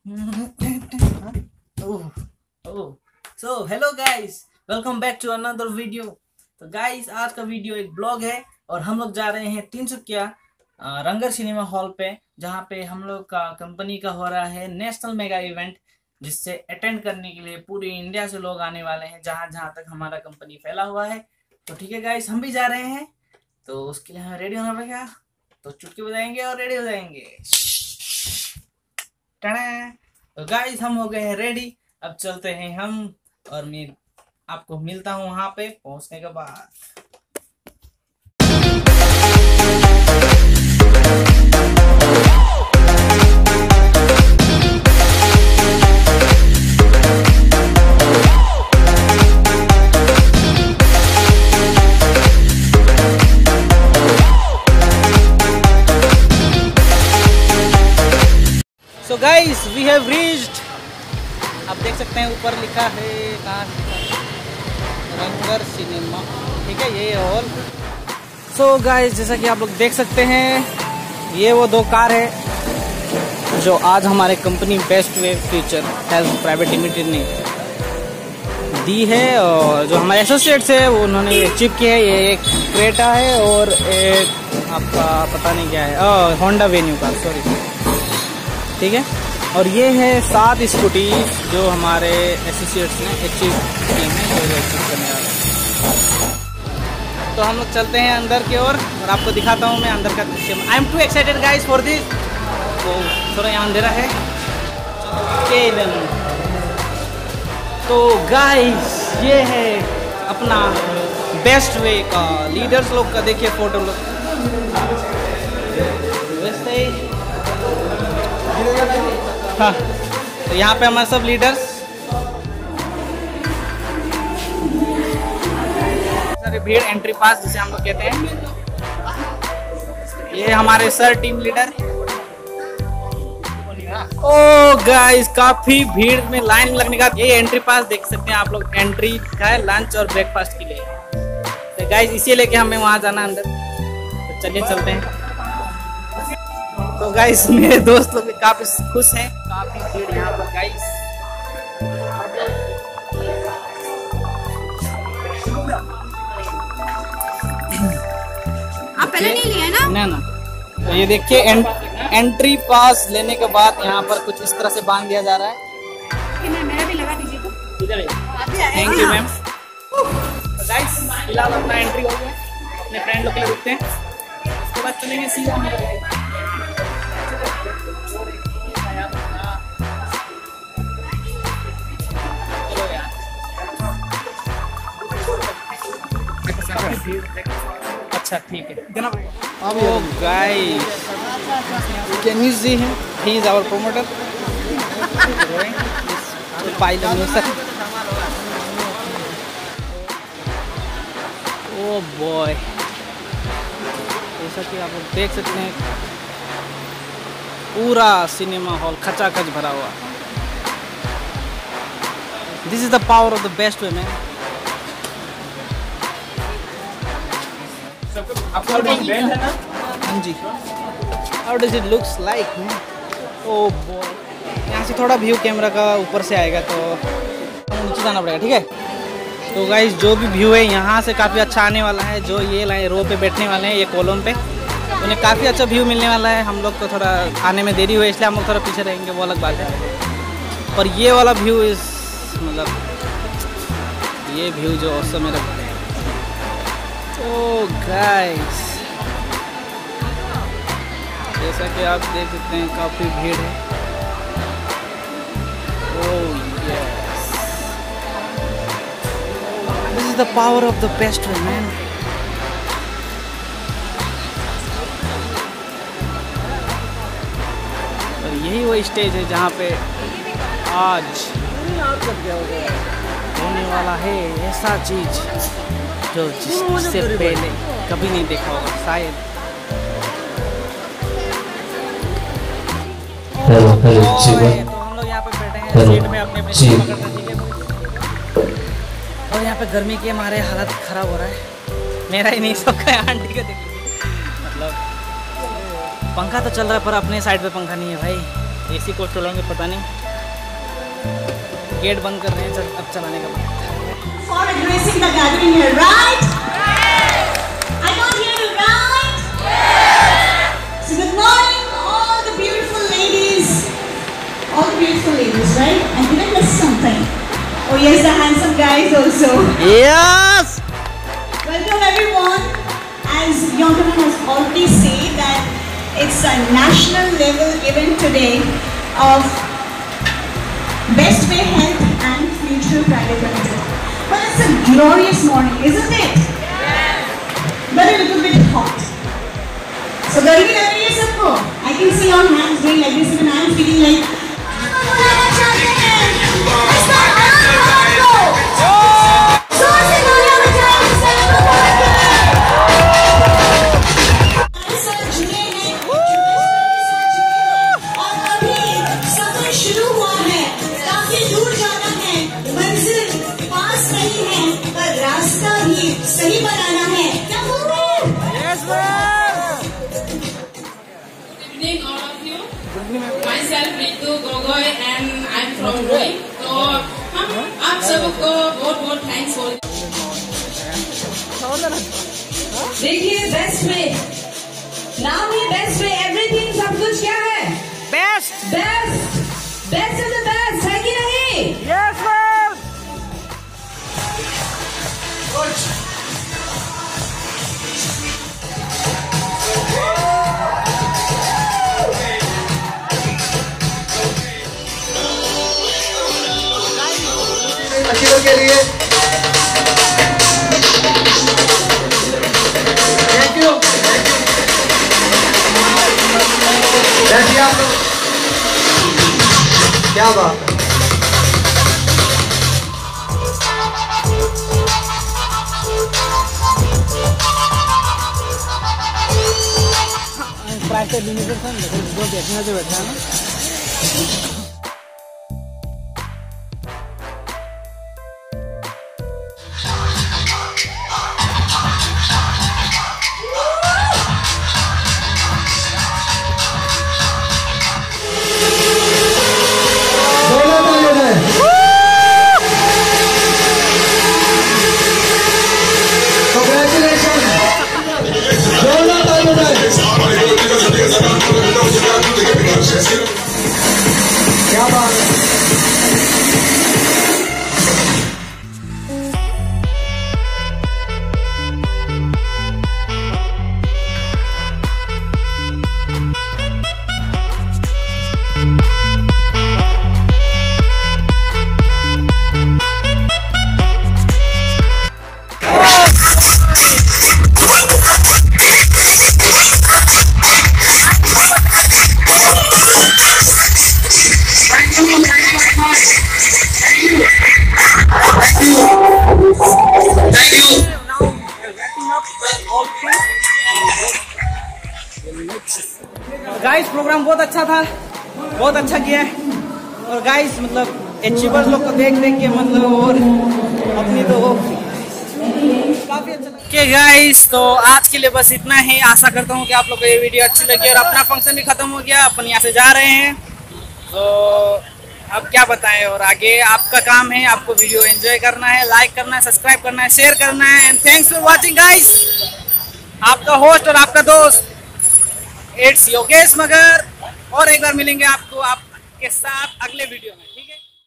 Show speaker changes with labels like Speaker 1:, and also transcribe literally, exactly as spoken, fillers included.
Speaker 1: So hello guys, welcome back to another video. तो guys, आज का वीडियो एक ब्लॉग है और हम लोग जा रहे हैं तिनसुकिया रंगर सिनेमा हॉल पे, जहाँ पे हम लोग का कंपनी का हो रहा है नेशनल मेगा इवेंट, जिससे अटेंड करने के लिए पूरे इंडिया से लोग आने वाले हैं, जहाँ जहाँ तक हमारा कंपनी फैला हुआ है। तो ठीक है गाइस, हम भी जा रहे हैं, तो उसके लिए हमें रेडी होना पड़ेगा। तो चुटकी बजाएंगे और रेडी हो जाएंगे। तो गाइस, हम हो गए हैं रेडी, अब चलते हैं हम, और मैं आपको मिलता हूँ वहां पे पहुंचने के बाद। So guys, we have reached, आप देख सकते हैं ऊपर लिखा है कहाँ रंगर सिनेमा, ठीक है, ये हॉल। सो गाइस, जैसा कि आप लोग देख सकते हैं, ये वो दो कार है जो आज हमारे company Bestway future health private limited ने दी है, और जो हमारे एसोसिएट्स है वो उन्होंने अचीव किया है। ये एक क्रेटा है और एक आपका पता नहीं क्या है, होंडा वेन्यू कार, सॉरी, ठीक है। और ये है सात स्कूटी जो हमारे एसोसिएट्स ने अचीव की हैं, जो अचीव करने वाले हैं। तो हम लोग चलते हैं अंदर की ओर और, और आपको दिखाता हूँ मैं अंदर का दृश्य। I am too excited guys for this. तो थोड़ा यहाँ अंधेरा है। तो गाइस, ये है अपना बेस्टवे का लीडर्स लोग का, देखिए फोटो लोग वैसे ही। हाँ, तो यहाँ पे हमारे सब लीडर्स, सारी भीड़, एंट्री पास जिसे हम लोग कहते हैं। ये हमारे sir team leader. Oh guys, काफी भीड़ में लाइन लगने का, ये एंट्री पास देख सकते हैं आप लोग, एंट्री का है लंच और ब्रेकफास्ट के लिए। तो गाइस, इसी लेके हमें वहां जाना अंदर, तो चलिए चलते हैं। तो गाइस, मेरे दोस्त लोग भी काफी खुश हैं, काफी भीड़ यहाँ पर गाइस।
Speaker 2: आप पहले नहीं लिए ना?
Speaker 1: ना ना। तो ये देखिए, एं, एंट्री पास लेने के बाद यहाँ पर कुछ इस तरह से बांध दिया जा रहा है।
Speaker 2: मेरा भी लगा दीजिए तो।
Speaker 1: इधर है। Thank you ma'am. तो गाइस, फिलहाल अपना एंट्री हो गया, अपने फ्रेंड लोग के लिए रुकते हैं, उसके बाद चलेंगे सीधा। अच्छा, ठीक है। Oh guys, can you see him? He is our promoter. Oh boy, जैसा कि आप लोग देख सकते हैं, पूरा सिनेमा हॉल खचाखच भरा हुआ। This is the power of the Bestway, man. आपका बैंड है ना? हाँ जी। How does it looks like, man? Oh boy, यहाँ से थोड़ा व्यू कैमरा का ऊपर से आएगा, तो नीचे जाना पड़ेगा, ठीक है। तो गाइस, जो भी व्यू है यहाँ से काफ़ी अच्छा आने वाला है। जो ये लाइन रो पे बैठने वाले हैं, ये कॉलम पे, उन्हें काफ़ी अच्छा व्यू मिलने वाला है। हम लोग को थोड़ा आने में देरी हुई, इसलिए हम लोग थोड़ा पीछे रहेंगे, वो अलग बात है। पर ये वाला व्यू इस मतलब ये व्यू जो औसम मेरा। ओह गाइस, जैसा कि आप देख सकते हैं, काफ़ी भीड़ है। Oh yes, this is the power of the Bestway, man. और यही वो स्टेज है जहाँ पे आज होने वाला है ऐसा चीज जो जिससे पहले कभी नहीं देखा होगा शायद।
Speaker 3: हेलो हेलो
Speaker 1: तो हम लोग यहाँ पे बैठे हैं सीट में, अपने अपने सीट पकड़ कर, ठीक है। और यहाँ पे गर्मी के हमारे हालत खराब हो रहा है, मेरा ही नहीं, सबका है। आंटी का देख लीजिए, मतलब पंखा तो चल रहा है पर अपने साइड पे पंखा नहीं है भाई। एसी को चलाएंगे पता नहीं, गेट बंद कर रहे हैं, चल, अब चलाने का बंद।
Speaker 3: For addressing the gathering here, right? I can't hear you, right? So good morning, all the beautiful ladies, all the beautiful ladies, right? And did I miss something? Oh yes, the handsome guys also.
Speaker 1: Yes.
Speaker 3: Welcome everyone. As Yonkaman has already said that it's a national level event today of Bestway Health and Future Private Limited. Well, it's a glorious morning, isn't it? Yes. But a little bit hot. So, garmi lag rahi hai sabko? I can see your hands doing like this, and I am feeling like. सही बनाना है क्या बोल रहे हैं?
Speaker 4: Yes, Good evening, all of you. Myself Ritu Gogoi and I'm from Roy. तो हम आप सबको बहुत बहुत थैंक्स बोल। देखिए बेस्ट वे, नाम ही बेस्ट वे, एवरीथिंग सब कुछ क्या है?
Speaker 1: Best
Speaker 4: best best is the best, है कि नहीं?
Speaker 1: Yes ma'am.
Speaker 5: बच्चों के लिए थैंक यू, बैठिए आप लोग। क्या बात है,
Speaker 1: प्राइवेट लिमिटेड था, लेकिन जो देखने से बैठा है ना।
Speaker 5: क्या बात है।
Speaker 1: गाइस प्रोग्राम बहुत अच्छा था, बहुत अच्छा किया है। और गाइस मतलब अचीवर्स लोग को देख देख के मतलब और अपनी तो वो काफी अच्छा लगा। गाइस तो आज के लिए बस इतना ही। आशा करता हूँ कि आप लोग को ये वीडियो अच्छी लगी। और अपना फंक्शन भी खत्म हो गया, अपन यहाँ से जा रहे हैं। तो अब क्या बताएं, और आगे आपका काम है, आपको वीडियो एंजॉय करना है, लाइक करना है, सब्सक्राइब करना है, शेयर करना है। And thanks for watching guys. आपका होस्ट और आपका दोस्त इट्स योगेश मगर। और एक बार मिलेंगे आपको आपके साथ अगले वीडियो में, ठीक है।